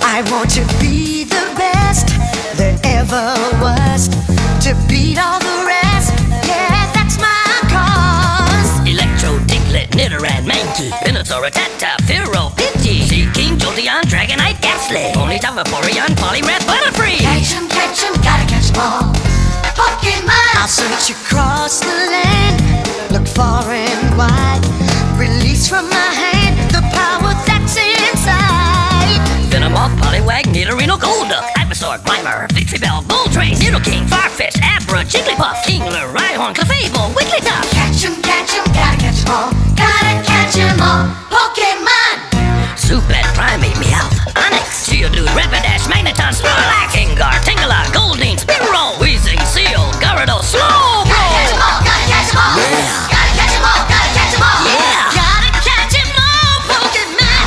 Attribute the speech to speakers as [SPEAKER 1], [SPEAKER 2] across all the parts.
[SPEAKER 1] I want to be the best there ever was, to beat all the rest. Yeah, that's my cause.
[SPEAKER 2] Electro, Diglett, Nidoran, Mankey, Venusaur, Rattata, Fearow, Pidgey, Seaking, Jolteon, Dragonite, Ghastly, Ponyta, Vaporeon, Poliwrath, Butterfree.
[SPEAKER 1] Catch 'em, gotta catch 'em all. Pokemon! I'll search across the land, look far and wide, release from my hand the power that's inside.
[SPEAKER 2] Venomoth, Poliwag, Nidorino, Golduck, Ivysaur, Grimer, Victreebel, Moltres, Nidoking, Farfetch'd, Abra, Jigglypuff, Kingler, Rhyhorn, Clefable, Wigglytuff.
[SPEAKER 1] Catch 'em, gotta catch 'em all. Gotta catch 'em all. Pokemon!
[SPEAKER 2] Zubat, Primeape, Meowth, Onix, Geodude, Rapidash, Magneton, Snorlax, Gengar, Tangela, Goldeen, Spearow, Weezing, Seal, Gyarados, Slowbro.
[SPEAKER 1] Gotta catch 'em all, gotta catch 'em all.
[SPEAKER 2] Yeah.
[SPEAKER 1] Gotta catch 'em all, gotta catch 'em all.
[SPEAKER 2] Yeah.
[SPEAKER 1] Gotta catch 'em all, Pokemon!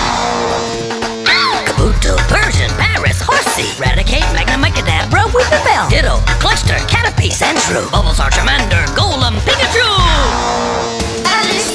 [SPEAKER 2] Kabuto, Persian, Paris, Horsey, Raticate, Magnemite, Kadabra, Weepinbell, Ditto, Cluster, Caterpie, Sandshrew, Bulbasaur, Charmander, Golem, Pikachu.
[SPEAKER 1] At least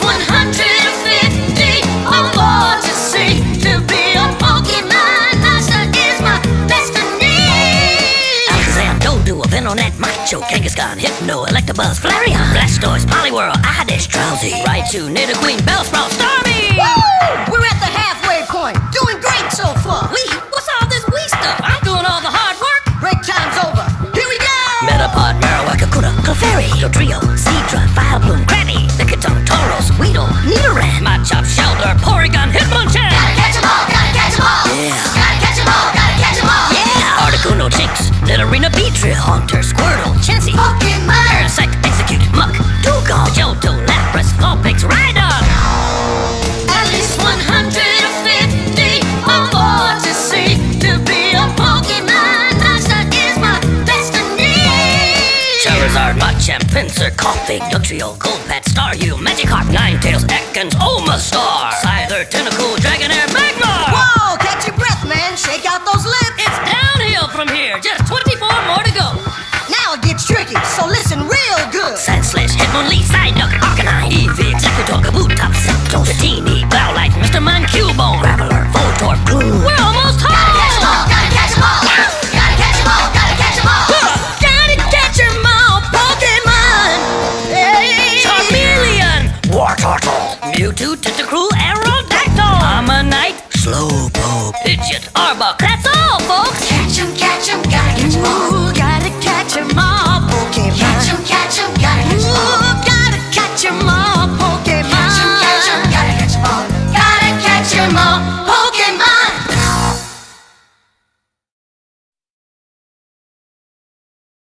[SPEAKER 1] 150 or more to see. To be a Pokemon master is my destiny.
[SPEAKER 2] Alakazam, Doduo, Venonat, Macho, Kangaskhan, Hypno, Electabuzz, Flareon, Blastoise, Poliwhirl, Oddish, Drowsy, Raichu, Nidoqueen, Bellsprout, Starmie.
[SPEAKER 1] Woo! We're at the halfway point. Doing great so far.
[SPEAKER 2] What's all this wee stuff? I'm doing all the hard work.
[SPEAKER 1] Break time's over. Here we go.
[SPEAKER 2] Metapod, Marowak, Kakuna, Clefairy, Dodrio, Seadra, Vileplume, Granny, Lickitung, Tauros, Weedle, Nidoran, Machop, Shelter, Porygon, Hitmonchan.
[SPEAKER 1] Gotta catch 'em all, gotta catch 'em all.
[SPEAKER 2] Yeah.
[SPEAKER 1] Gotta catch 'em all, gotta catch 'em all.
[SPEAKER 2] Yeah! Articuno, Jinx, Nidorina, Beedrill, Haunter, Squirtle, Chansey,
[SPEAKER 1] Pokemon!
[SPEAKER 2] Parasect, Execute, Muck, Dugong, Johto, Lapras, Vulpix, Rhydon.
[SPEAKER 1] At least 150 or more to see. To be a Pokemon master is my destiny.
[SPEAKER 2] Charizard, Machamp, Pinsir, Koffing, Dugtrio, Golbat, Staryu, Magikarp, Ninetales, Ekans, Omastar, Scyther, Tentacool, Dragonair, Magmar!
[SPEAKER 1] Whoa, catch your breath, man. Shake out those lips.
[SPEAKER 2] It's downhill from here, just 24 more to go.
[SPEAKER 1] Now it gets tricky, so listen real good.
[SPEAKER 2] Sandslash, Hitmonlee, Psyduck, Arcanine, Eevee, Executor, Kabutops, Zapdos, Dratini, Bowlite, Mr. Mime, Cubone, Graveler, Voltorb, Gloom. We're almost home!
[SPEAKER 1] Gotta catch 'em all, gotta catch 'em all. Gotta catch 'em all, gotta catch 'em all.
[SPEAKER 2] Gotta catch 'em all, Pokemon!
[SPEAKER 1] Hey.
[SPEAKER 2] Charmeleon, Wartortle, Mewtwo, Tentacruel, Aerodactyl, Ammonite, Slowpoke, Pidgeot, Arbok, that's all!